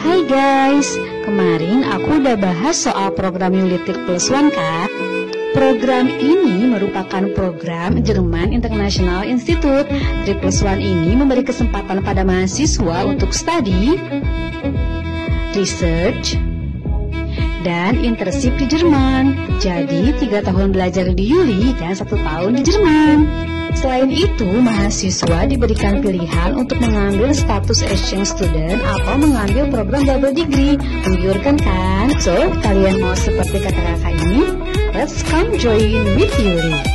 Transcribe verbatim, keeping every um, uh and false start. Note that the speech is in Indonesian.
Hai guys, kemarin aku udah bahas soal program Ulitik Plus One kan? Program ini merupakan program Jerman International Institute. Tri Plus One ini memberi kesempatan pada mahasiswa untuk studi, research, dan internship di Jerman. Jadi tiga tahun belajar di Uli dan satu tahun di Jerman. Selain itu, mahasiswa diberikan pilihan untuk mengambil status exchange student atau mengambil program double degree. Menggiurkan kan? So, kalian mau seperti kata kakak ini? Let's come join with Yuli.